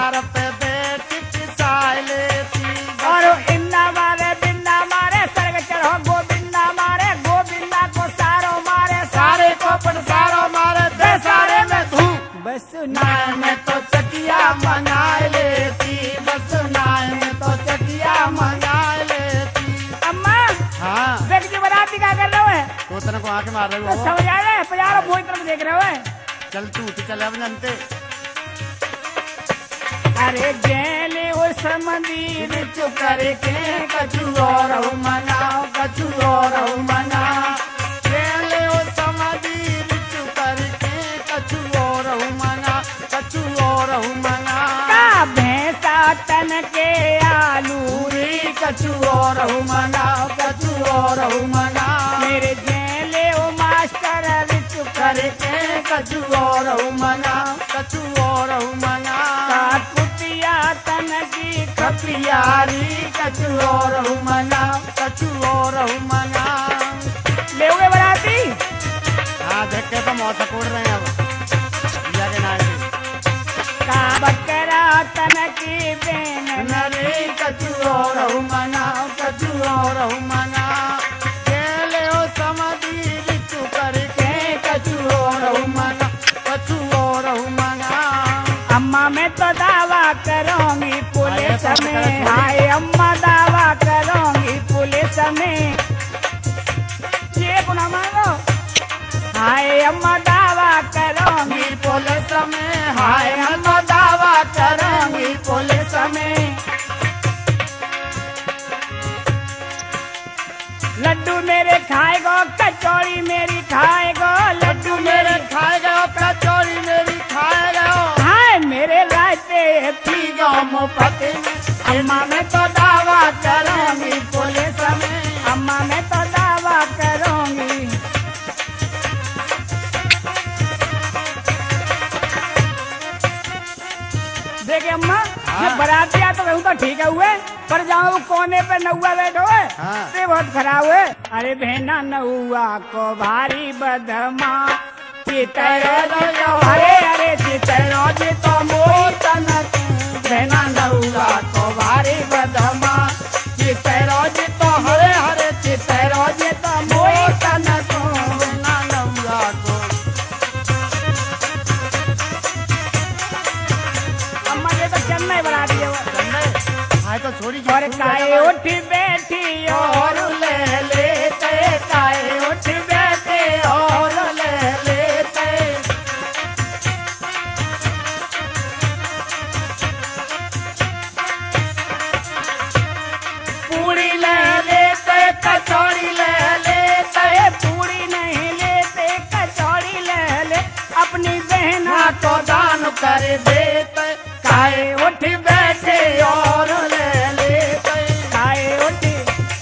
कपार पे बेटी पिसाई लेती। और इन्ना मारे बिन्ना मारे सर्ग चढ़ो गोविंदा मारे गोविंदा को सारो मारे सारे को पनसारो मारे दे सारे में धू। बस नाय में तो चकिया मंगाए लेती, बस नाय में तो चकिया मंगाए लेती। अम्मा हाँ देख जी बराती क्या कर रहे हो? तो तेरे को आके मार रहे तो हो। समझ आ रहे हैं पजारो वो तरफ देख रहे हो? चल तू तो चल अब जनते। अरे गेले उस मंदिर चु करके कछु और मनाओ, कछु और मनाओ। गेले ओ समाधि चु करके कछु और मना, कछु और मना। का भैंसा तन के आलू पूरी कछु और मनाओ, कछु और मना। मेरे जेले ओ मास्टर रिचु करके कछु और मना, कछु और मना। का कुतिया तन की खपियारी कछु और मना, कछु और मना। लेओगे बराती? हाँ देख के तो मौसा कोड़ रहे हैं अब जाके ना का बकरा तन की बेन नरी कछु और मना, कछु और मना। गेले ओ समाधि रिचु करके कछु और मना, कछु और मना। अम्मा मैं तो दावा करूंगी पुलिस में, हाय अम्मा दावा करूंगी पुलिस में। ये गुना मांगो हाय अम्मा दावा करूंगी पुलिस में, हाय हम दावा करेंगी पुलिस में। लड्डू मेरे खाएगो कचौड़ी मेरी खाएगो, लड्डू मेरे खाएगा कचौड़ी मेरी खाएगा। हाय मेरे रास्ते पी गो मुफ्त में, अम्मा मैं तो दावा करेंगी पुलिस में। अम्मा मैं तो दावा करूंगी। देखिए अम्मा जब बाराती आ तो कहूँ तो ठीक है हुए, पर जाऊँ कोने पे नौआ बैठो है हाँ। ये बहुत खराब है। अरे बहना नौआ को भारी बदमा चितरो, अरे अरे चितरो जी तो मोई तन बहना नौआ को भारी बदमा चितरो जी तो हरे हरे चितरो जी तो मोई तन को। बहना नौआ को अम्मा ये तो चेन्नई बाराती है वो। हाय तो छोड़ी और काए उठ बैठी और और ले लेते, काए उठ बैठे और ले लेते। पूरी ले लेते, कचौड़ी ले लेते। पूरी नहीं लेते कचौड़ी ले ले अपनी बहना ना तो दान कर देते, काए उठ बैठे और ले लेते। खाए उठी।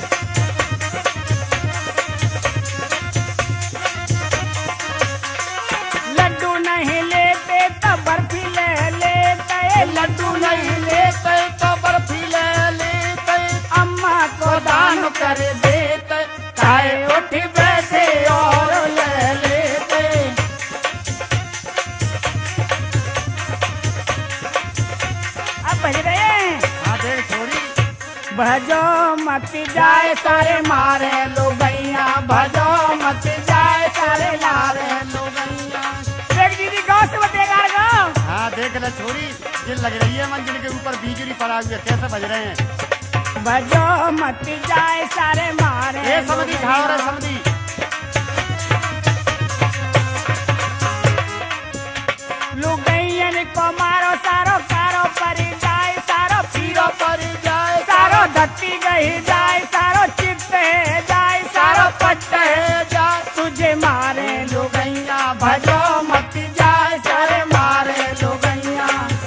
लड्डू नहीं लेते तो बर्फी ले लेते, लड्डू नहीं लेते तो बर्फी ले लेते। अम्मा को तो दान कर देते, काए उठ बैठे और ले लेते। अब बज रहे हैं। हाँ देख छोड़ी भजो मत जाए जाए सारे मारे लोगैया, भजो मत जाए सारे लारे लोगैया। देख दीदी गाँव से बतेगा गाँव। हाँ देख ले छोड़ी ये लग रही है मंजिल के ऊपर बिजली पड़ा हुआ है, कैसे बज रहे हैं। भजो मत जाए सारे मारे ये समझी खाओ रे समझी। लुगैयन को मारो सारो कारो परी जाए सारो पीरो पर जाए सारो धत्ती गई जाए सारो चित्ते जाए सारो पट्टे जाए। तुझे मारे लोगैया भजो मत जाए सारे मारे लोगैया।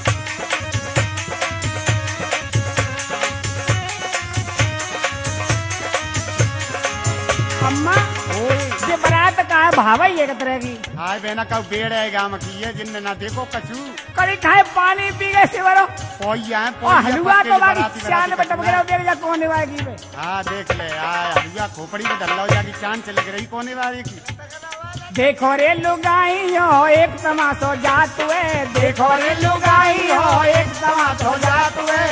अम्मा ये बारात का है भावा ही एक तरह की। हाय बहना का बेड़ है गाँव की है जिनने ना देखो कछु कड़ी खाए पानी पी गए सिवरो पोइया है और पोइया हलवा पक्के तो की बाकी बराती चांद बराती पे टपक रहा देख जा कौन वागी पे। हाँ देख ले आय हलवा खोपड़ी में डल्ला हो जाएगी चांद चले रही कोने वाले की। देखो रे लुगाई हो एक तमाशो जात हुए, देखो रे लुगाई हो एक तमाशो जात हुए।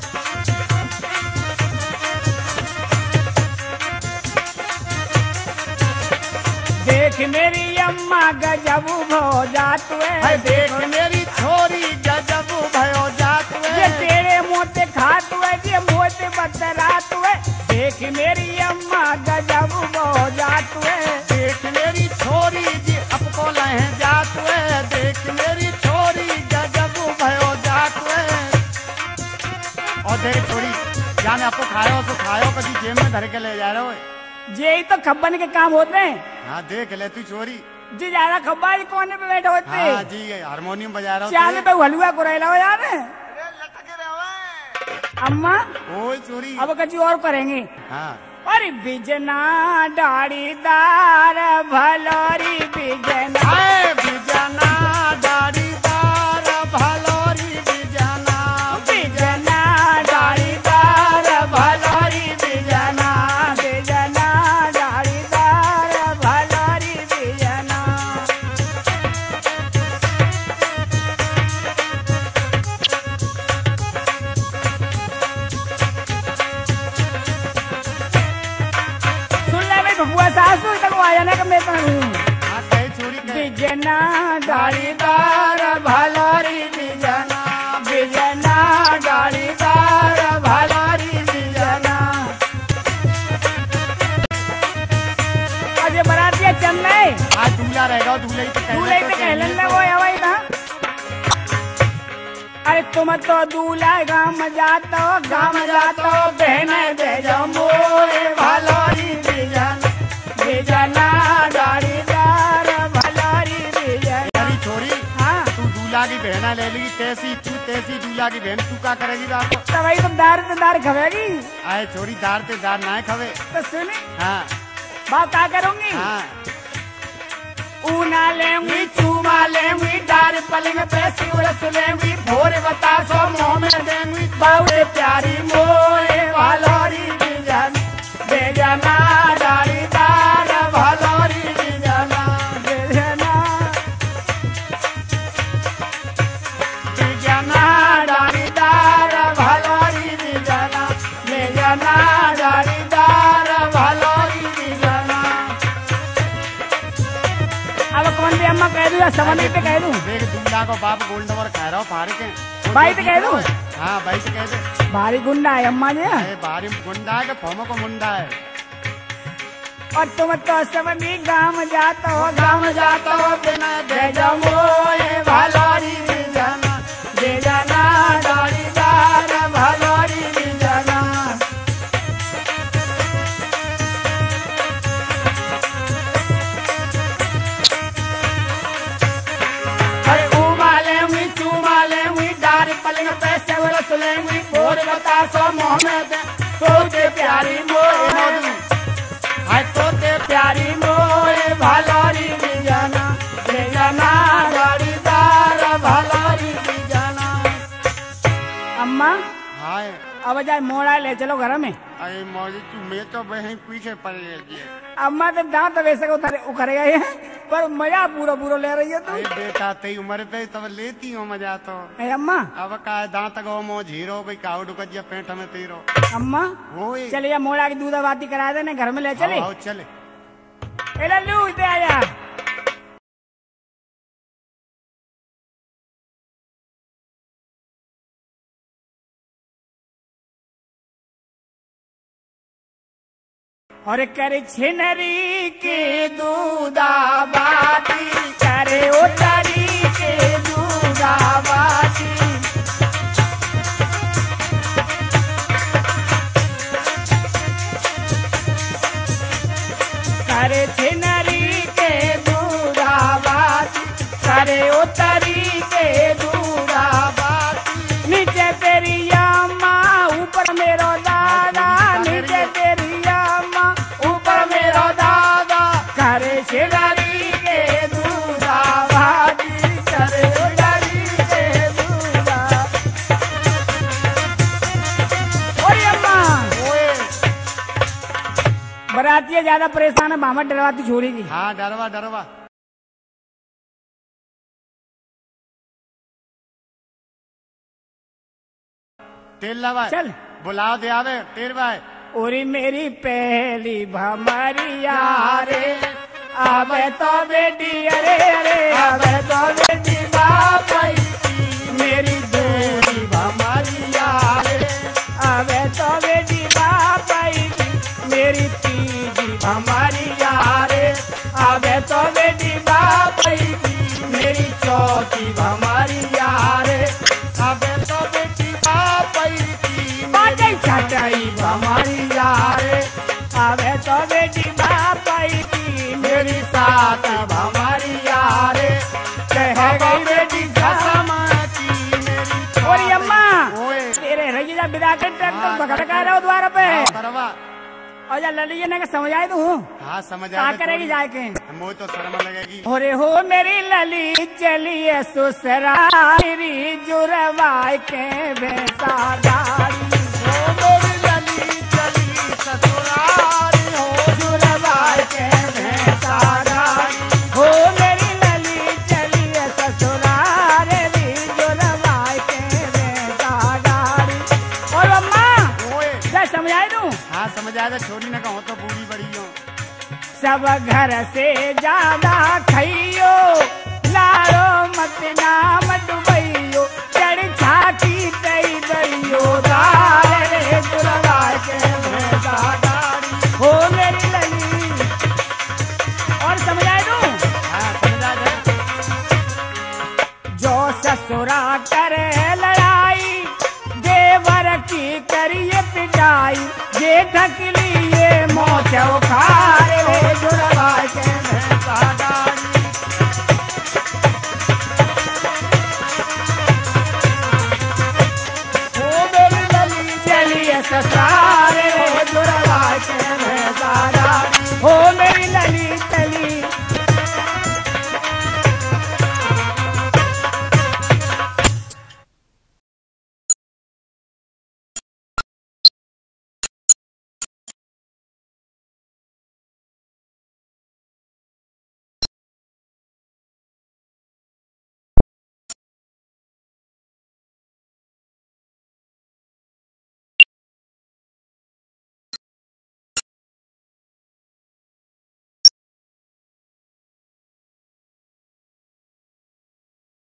देख मेरी अम्मा गजबू भो जात हुए, देख मेरी छोरी गजबू भयो जात हुए। ये तेरे मोते खात हुए, ये मोते बतरात हुए। देख मेरी अम्मा गजबू भो जात हुए। देख मेरी छोरी जी अपको लहे जात हुए, देख मेरी छोरी गजबू भयो जात हुए। और देख छोरी जाने आपको खायो तो खायो, कभी जेब में धर के ले जा रहे हो। यही तो खब्बन के काम होते हैं। हाँ देख ले तू छोरी जी ज्यादा खब्बा जी कोने पे बैठे होते। हाँ जी हारमोनियम बजा रहा चाले पे हलुआ को रहला यार। अम्मा ओए छोरी अब कभी और करेंगे। हाँ अरे बिजना डाड़ीदार भलोरी बिजना, हाय बिजना डाड़ीदार भलोरी बिजना, बिजना डाड़ीदार भलोरी बिजना, बिजना डाड़ीदार भलोरी बिजना। सुन ले भाई बबुआ सासू तक आया ना कि मैं तो हूँ। हाँ कहे छोरी कहे बिजना डाड़ीदार भलोरी बिजना, बिजना डाड़ीदार भलोरी बिजना। अजय बरातिया चन्नई आज दूल्हा रहेगा दूल्हे ही तो कहना दूल्हे तो कहलन में वो हवाई था। अरे तुम तो दूल्हा गाम जाता हो, गाम जाता हो बहने दे जाओ मोरे भलोरी बिजना, बिजना डाड़ीदार भलोरी बिजना। तेरी छोरी हाँ तू दूल्हा की बहना ले ली, तैसी तू तैसी दूल्हा की बहन तू क्या करेगी रात को? तो वही तो दार से दार खवेगी। आए छोरी दार ते दार ना खवे। तो सुनी हाँ बात क्या करूंगी। हाँ ऊना लेंगी चूमा लेंगी, डार पलंग पे सिवरस लेंगी, भोर बतासो मुँह में देंगी, बाउरे प्यारी मोए भलोरी बिजना, बेजना डाड़ीदार भलोरी बिजना, बेजना बिजना डाड़ीदार भलोरी बिजना, बेजना डाड़ीदार भलोरी बिजना। अब कौन भी अम्मा कह दूँ या समझ पे कह दूँ? देख दूल्हा को बाप गोल्ड नंबर कह रहा हूँ फाड़ के। भाई तो कह दूँ? हाँ भाई तो कह दे। भारी गुंडा है अम्मा जी। अरे बारी गुंडा है कि फोमो को मुंडा है। और तुम तो सब भी गाँव जाता हो, गाँव जाता हो बिना दे जाओ मोए भलोरी बिजना, बिजना डाड़ीदार भलोरी बिजना। अरे उमा लेंगी चूमा लेंगी, डार पलंग पे सेवरस लेंगी, भोर बतासो मुँह में दे तो दे प्यारी मोए, हाय तो दे प्यारी मोए भलोरी बिजना, बिजना डाड़ीदार भलोरी बिजना। अम्मा हाय अब जाए मोड़ा ले चलो घर में। अरे मौजी तू मैं तो वहीं पीछे पड़ गई है। अम्मा तो दांत वैसे को उतर उखड़ गए हैं, पर मजा पूरा पूरा ले रही है तू। अरे बेटा तेरी उम्र पे तब लेती हो मजा तो। ए अम्मा अब का दांत गो मो झीरो कोई काउ डुकजिया पेट में तेरो। अम्मा होए चले या मोड़ा की दूध बाती करा देने घर में ले चले। आओ चले। ए लल्लू इधर आया। और करे छिनरी के दूधा बाती, करे उतरी के दूधा बाती। करे छिनरी के दूधा बाती, करे उतरी के दूधा बाती। नीचे तेरी अम्मा ऊपर मेरो दादा, नीचे तेरी अम्मा ऊपर मेरो दादा। करे छिनरी के दूधा बाती, करे उतरी के दूधा। ओए अम्मा ओए बरातिया ज्यादा परेशान है, मामा डरवाती छोड़ी की। हाँ डरवा डरवा। तेल लवा चल बुलाओ दे आवे तेल भाई उरी मेरी पहली भमरिया रे आवे तो बेटी अरे अरे आवे तो बेटी बाप मेरी दूरी भमरिया रे आवे तो बेटी बाप मेरी तीजी भमरिया रे आवे तो बेटी बाप मेरी चौथी भमरिया रे आवे तो बेटी बाप बाटे छटाई भमरिया रे आवे तो बेटी बाप मेरी साथ भमरिया रे कह गई बेटी और अम्मा तेरे रही बिदा के ट्रैक्टर पकड़ कर रहो द्वार पे करवा और जा ललिए ने समझाए तू हाँ समझ क्या करेगी जाके मुझे तो शर्म लगेगी अरे हो मेरी लली चलिए ससुरारी जुरवाई के बेसा गाड़ी मेरी लली चली ससुरारी हो जुरवाई के बेसा गाड़ी हो मेरी लली चलिए ससुरारी जुरवाई के बेसा गाड़ी और अम्मा जा समझाए तू हाँ समझ आया छोरी ने कहो तो बूढ़ी बड़ी हो सब घर से ज्यादा खइयो लारो मत नाम डुबैयो चढ़ छाती तई दरियो दार रे दुर्गा के भैंसा गाड़ी हो मेरी लली और समझाए दूं हाँ समझा दे जो ससुरा करे लड़ाई देवर की करिए पिटाई जेठ के लिए मोच उखाड़ रे जुड़वा के भैंसा गाड़ी